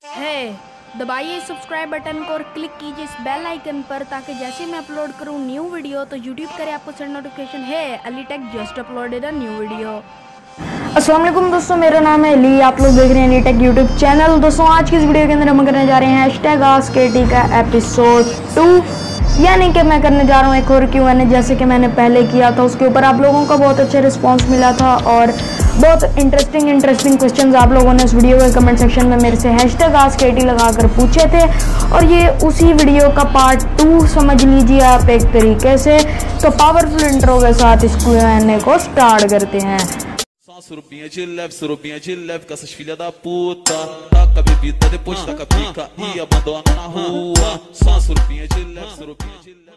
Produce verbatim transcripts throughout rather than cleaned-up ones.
है दबाइए subscribe button को और क्लिक कीजिए इस बेल आइकन पर ताकि जैसे मैं अपलोड करूं न्यू वीडियो तो यूट्यूब करे आपको सेंड नोटिफिकेशन। है Ali tech just uploaded a new video. अस्सलाम वालेकुम दोस्तों, मेरा नाम है अली, आप लोग देख रहे हैं अली टेक यूट्यूब चैनल। दोस्तों आज की इस वीडियो के अंदर हम करने जा रहे हैं हैशटैग आस्क एटी का एपिसोड टू, यानी कि मैं करने जा रहा हूँ एक और क्यू एंड ए जैसे कि मैंने पहले किया था। उसके ऊपर आप लोगों का बहुत अच्छा रिस्पांस मिला था और बहुत इंटरेस्टिंग इंटरेस्टिंग क्वेश्चंस आप लोगों ने इस वीडियो के कमेंट सेक्शन में मेरे से हैशटैग आस्क एटी लगाकर पूछे थे और ये उसी वीडियो का पार्ट टू समझ लीजिए आप एक तरीके से। तो पावरफुल इंट्रो के साथ इस क्यू एंड ए को स्टार्ट करते हैं। Surubinha de leve, surubinha de leve, com essas filhas da puta. Taca bebida, depois taca pica e abandona na rua. Só surubinha de leve, surubinha de leve.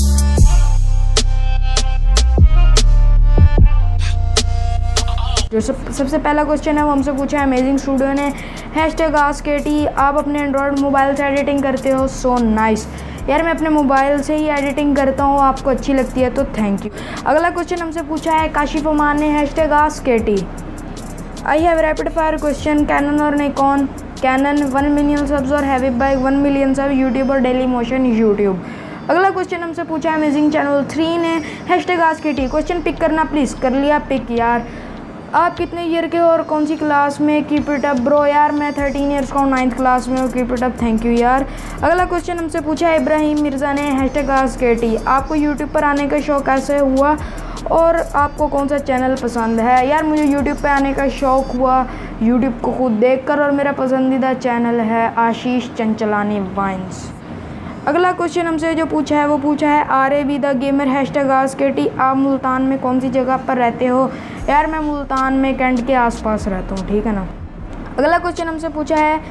जो सब सबसे पहला क्वेश्चन है वो हमसे पूछा है अमेजिंग स्टूडियो ने, हैशटैग आस्क एटी आप अपने एंड्रॉयड मोबाइल से एडिटिंग करते हो? सो नाइस यार, मैं अपने मोबाइल से ही एडिटिंग करता हूँ, आपको अच्छी लगती है तो थैंक यू। अगला क्वेश्चन हमसे पूछा है काशिफ अमान ने, hashtag ask AT I have rapid fire question, Canon और Nikon? Canon one million subs और heavy bike one million sub, YouTube और डेली मोशन यूट्यूब। अगला क्वेश्चन हमसे पूछा है अमेजिंग चैनल थ्री ने, hashtag ask AT question pick करना please. कर लिया पिक यार। आप कितने ईयर के हो और कौन सी क्लास में? Keep it up bro. यार मैं थर्टीन ईयर्स का हूँ, नाइन्थ क्लास में हूँ। Keep it up, thank you यार। अगला क्वेश्चन हमसे पूछा है इब्राहिम मिर्ज़ा ने, हैशटैग आस्क एटी आपको यूट्यूब पर आने का शौक़ कैसे हुआ और आपको कौन सा चैनल पसंद है? यार मुझे यूट्यूब पे आने का शौक़ हुआ यूट्यूब को खुद देखकर और मेरा पसंदीदा चैनल है आशीष चंचलानी वाइन्स। अगला क्वेश्चन हमसे जो पूछा है वो पूछा है R A B the gamer, hashtag ask AT आप मुल्तान में कौन सी जगह पर रहते हो? यार मैं मुल्तान में कैंट के आसपास रहता हूँ, ठीक है ना। अगला क्वेश्चन हमसे पूछा है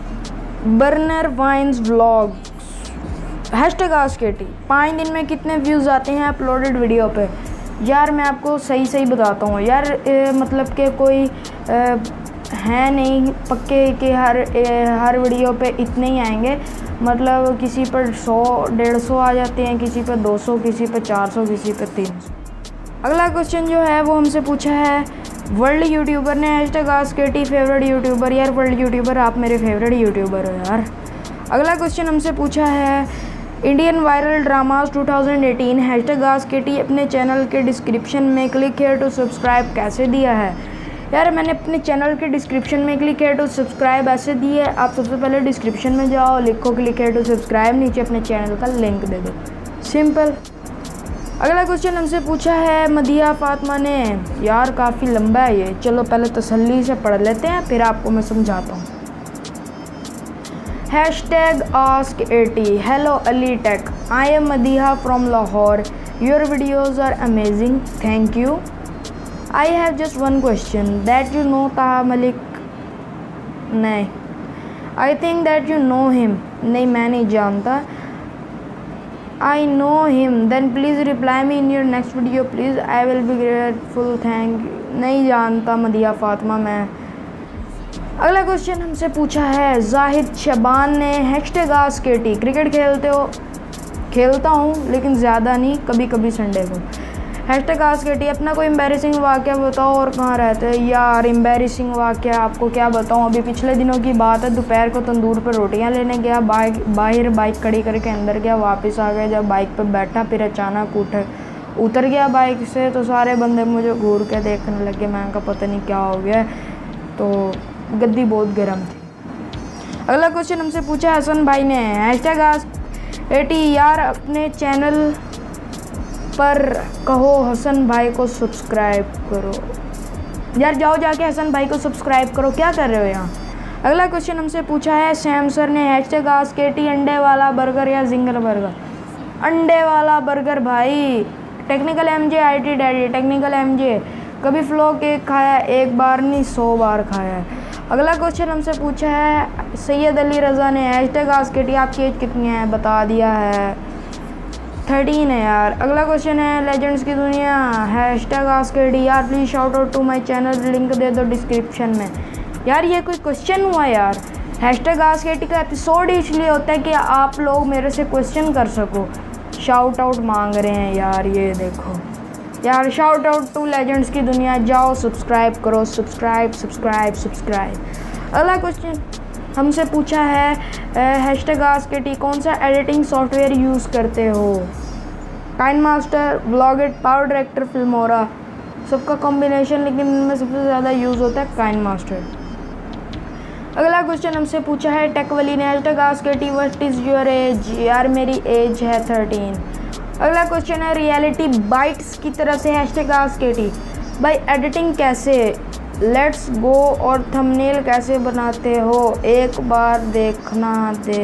burner vines vlog, hashtag ask AT पाँच दिन में कितने व्यूज़ आते हैं अपलोडेड वीडियो पे? यार मैं आपको सही सही बताता हूँ यार, ए, मतलब कि कोई ए, है नहीं पक्के कि हर ए, हर वीडियो पे इतने ही आएंगे, मतलब किसी पर सौ डेढ़ सौ आ जाते हैं, किसी पर दो सौ, किसी पर चार सौ, किसी पर तीन सौ। अगला क्वेश्चन जो है वो हमसे पूछा है वर्ल्ड यूट्यूबर ने, hashtag ask AT favourite YouTuber? यार वर्ल्ड यूट्यूबर आप मेरे फेवरेट यूट्यूबर हो यार। अगला क्वेश्चन हमसे पूछा है Indian viral dramas two thousand eighteen, hashtag ask AT अपने चैनल के डिस्क्रिप्शन में क्लिक हेयर टू सब्सक्राइब कैसे दिया है? यार मैंने अपने चैनल के डिस्क्रिप्शन में क्लिक हेयर टू सब्सक्राइब ऐसे दी है, आप सबसे पहले डिस्क्रिप्शन में जाओ, लिखो क्लिक हेयर टू सब्सक्राइब, नीचे अपने चैनल का लिंक दे दो, सिंपल। अगला क्वेश्चन हमसे पूछा है मदिया फातिमा ने, यार काफ़ी लंबा है ये, चलो पहले तसल्ली से पढ़ लेते हैं फिर आपको मैं समझाता हूँ। Hashtag ask AT hello Ali tech, I am Madiya from Lahore, your videos are amazing, thank you. I have just one question, that you know Taha Malik? नहीं। I think that you know him? नहीं मैं नहीं जानता। I know him, then please reply me in your next video please, I will be grateful, thank you. नहीं जानता मदिया फातिमा मैं। अगला question हमसे पूछा है जाहिद शबान ने, हैशटैग आस्क एटी क्रिकेट खेलते हो? खेलता हूँ लेकिन ज़्यादा नहीं, कभी कभी संडे को। हैशटैग आस्क एटी अपना कोई एम्बेरसिंग वाक़या बताओ और कहाँ रहते हैं? यार एम्बेरसिंग वाक़या आपको क्या बताऊँ, अभी पिछले दिनों की बात है, दोपहर को तंदूर पर रोटियां लेने गया, बाइक बाहर बाइक खड़ी करके अंदर गया, वापस आ गया, जब बाइक पर बैठा फिर अचानक उठ उतर गया बाइक से, तो सारे बंदे मुझे घूर के देखने लगे, मैं का पता नहीं क्या हो गया, तो गद्दी बहुत गर्म थी। अगला क्वेश्चन हमसे पूछा हसन भाई ने, हैशटैग आस्क एटी यार अपने चैनल पर कहो हसन भाई को सब्सक्राइब करो। यार जाओ जाके हसन भाई को सब्सक्राइब करो, क्या कर रहे हो यहाँ। अगला क्वेश्चन हमसे पूछा है सैम सर ने, हैशटैग आस्क एटी अंडे वाला बर्गर या जिंगर बर्गर? अंडे वाला बर्गर भाई। Technical MJ IT daddy, technical MJ कभी फ्लो केक खाया? एक बार नहीं सौ बार खाया है। अगला क्वेश्चन हमसे पूछा है सैयद अली रज़ा ने, हैशटैग आस्क एटी आपकी एज कितनी है? बता दिया है, थर्टीन है यार। अगला क्वेश्चन है लेजेंड्स की दुनिया, हैशटैग आस्क एटी यार please shout out to my channel, link दे दो डिस्क्रिप्शन में। यार ये कोई क्वेश्चन हुआ यार? हैशटैग आस्क एटी का एपिसोड इसलिए होता है कि आप लोग मेरे से क्वेश्चन कर सको, शाउट आउट मांग रहे हैं यार, ये देखो यार, शाउट आउट टू लेजेंड्स की दुनिया, जाओ सब्सक्राइब करो, सब्सक्राइब सब्सक्राइब सब्सक्राइब। अगला क्वेश्चन हमसे पूछा है हैशटैग आस्क के टी कौन सा एडिटिंग सॉफ्टवेयर यूज़ करते हो। KineMaster, Vlogit, PowerDirector, Filmora, सबका कॉम्बिनेशन, लेकिन इनमें सबसे ज़्यादा यूज़ होता है काइन मास्टर। अगला क्वेश्चन हमसे पूछा है टेकवली ने हैशटैग आस्क के T what is your age. यार मेरी एज है थर्टीन। अगला क्वेश्चन है रियलिटी बाइट्स की तरफ से हैशटैग आस्क के टी भाई एडिटिंग कैसे, लेट्स गो और थंबनेल कैसे बनाते हो, एक बार देखना दे।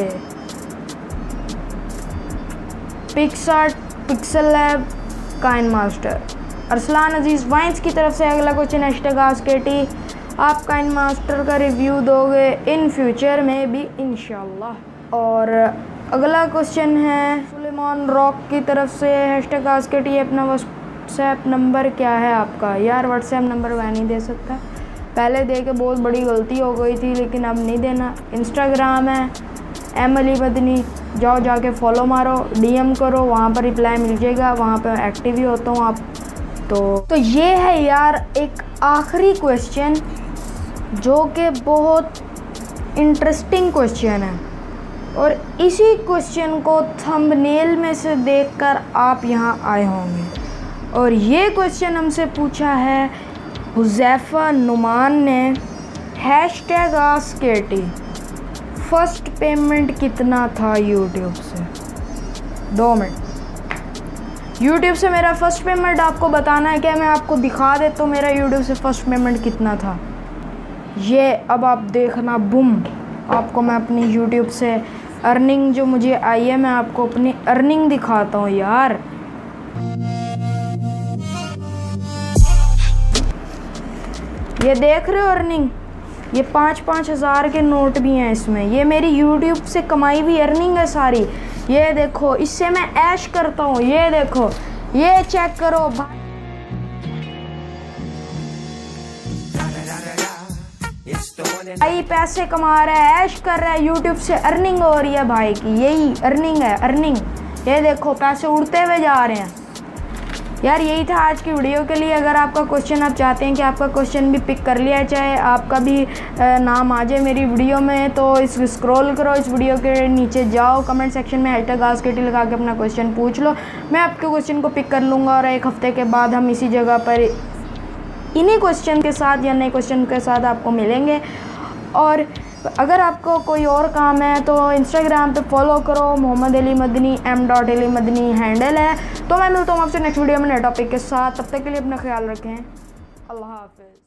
PicsArt, PixelLab, KineMaster. Arsalan Aziz vines की तरफ से अगला क्वेश्चन हैशटैग आस्क के टी आप काइन मास्टर का रिव्यू दोगे इन फ्यूचर में भी इंशाल्लाह। और अगला क्वेश्चन है सुलेमान रॉक की तरफ से हैशटैग आस्क के टी अपना व्हाट्सएप नंबर क्या है आपका। यार व्हाट्सएप नंबर वह नहीं दे सकता, पहले दे के बहुत बड़ी गलती हो गई थी लेकिन अब नहीं देना। इंस्टाग्राम है एम अली मदनी, जाओ जाके फॉलो मारो, डीएम करो, वहाँ पर रिप्लाई मिल जाएगा, वहाँ पर एक्टिव ही होता हूँ आप तो तो ये है यार एक आखिरी क्वेश्चन जो कि बहुत इंटरेस्टिंग क्वेश्चन है और इसी क्वेश्चन को थंबनेल में से देखकर आप यहाँ आए होंगे। और ये क्वेश्चन हमसे पूछा है हुज़ैफ़ा नुमान ने हैशटैग आस्क के टी फर्स्ट पेमेंट कितना था यूट्यूब से। दो मिनट, यूट्यूब से मेरा फ़र्स्ट पेमेंट आपको बताना है क्या? मैं आपको दिखा देता हूँ मेरा यूट्यूब से फ़र्स्ट पेमेंट कितना था। ये अब आप देखना, बूम, आपको मैं अपनी यूट्यूब से अर्निंग जो मुझे आई है मैं आपको अपनी अर्निंग दिखाता हूँ यार। ये देख रहे हो अर्निंग, ये पाँच पाँच हज़ार के नोट भी हैं इसमें। ये मेरी यूट्यूब से कमाई भी अर्निंग है सारी। ये देखो, इससे मैं ऐश करता हूँ। ये देखो, ये चेक करो भाई, पैसे कमा रहा है, ऐश कर रहा है, यूट्यूब से अर्निंग हो रही है भाई की। यही अर्निंग है, अर्निंग। ये देखो पैसे उड़ते हुए जा रहे हैं यार। यही था आज की वीडियो के लिए। अगर आपका क्वेश्चन आप चाहते हैं कि आपका क्वेश्चन भी पिक कर लिया जाए, आपका भी नाम आ जाए मेरी वीडियो में, तो इस स्क्रॉल करो, इस वीडियो के नीचे जाओ, कमेंट सेक्शन में हैशटैग आस्क के टी लगा के अपना क्वेश्चन पूछ लो। मैं आपके क्वेश्चन को पिक कर लूँगा और एक हफ्ते के बाद हम इसी जगह पर इन्हीं क्वेश्चन के साथ या नए क्वेश्चन के साथ आपको मिलेंगे। और अगर आपको कोई और काम है तो इंस्टाग्राम पे फॉलो करो, Mohammad Ali Madani, M dot Ali Madani handle है। तो मैं मिलता हूँ आपसे नेक्स्ट वीडियो में नए टॉपिक के साथ। तब तक के लिए अपना ख्याल रखें। अल्लाह हाफ़िज़।